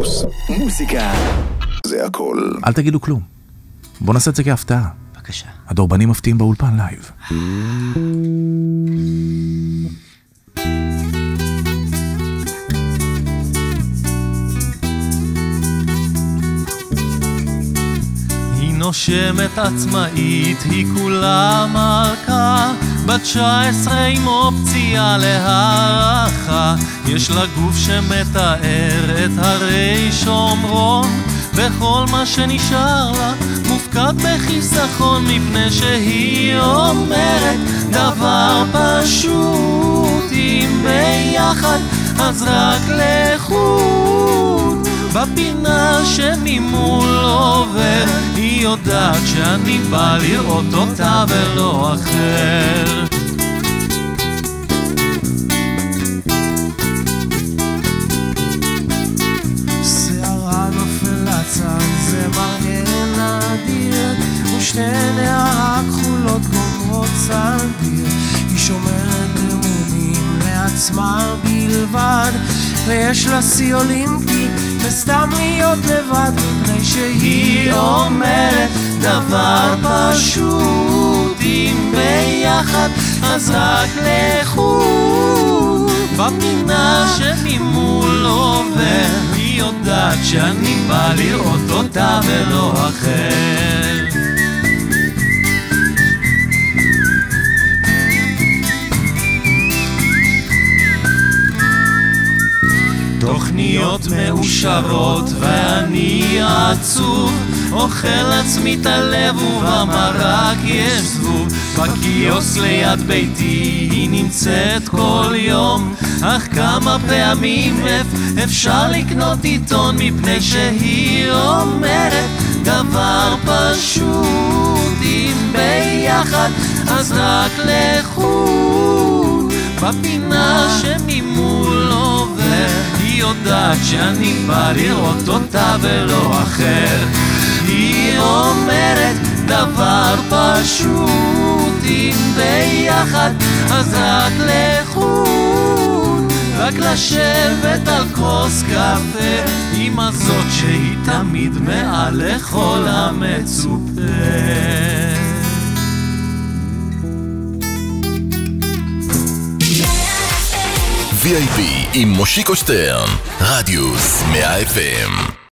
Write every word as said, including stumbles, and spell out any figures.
רדיוס. מוזיקה זה הכל. אל תגידו כלום. בוא נעשה את זה כהפתעה. בבקשה. הדורבנים מפתיעים באולפן לייב. היא נושמת עצמאית, היא כולה מלכה, בת תשע עשרה עם אופציה להערכה. יש לה גוף שמתאר את הרי שומרון, וכל מה שנשאר לה מופקד בחיסכון, מפני שהיא אומרת דבר פשוט: אם ביחד אז רק לחוד. בפינה שממול עובר היא יודעת שאני בא לראות אותה ולא אחר. שערה נופל לצד זה מראה נדיר, ושתי נערה כחולות גומרות סנדיר. היא שומרת אמונים לעצמה בלבד, ויש לה שיא אולימפי וסתם להיות לבד, מפני שהיא אומרת דבר פשוט: אם ביחד אז רק לחוד. בפינה שממול עובר היא יודעת שאני בא לראות אותה ולא אחר. תוכניות מאושרות ואני עצוב, אוכל עצמי את הלב ובמרק יש זבוב. בקיוס ליד ביתי היא נמצאת כל יום, אך כמה פעמים אפשר לקנות עיתון, מפני שהיא אומרת דבר פשוט: אם ביחד אז רק לחוד. בפינה שממול עובר היא יודעת שאני בא לראות אותה ולא אחר. היא אומרת דבר פשוט: אם ביחד אז רק לחוד. רק לשבת על כוס קפה עם הזאת שהיא תמיד מעל לכל המצופה. וי איי פי עם מושיקו שטרן, רדיוס מאה אף אם.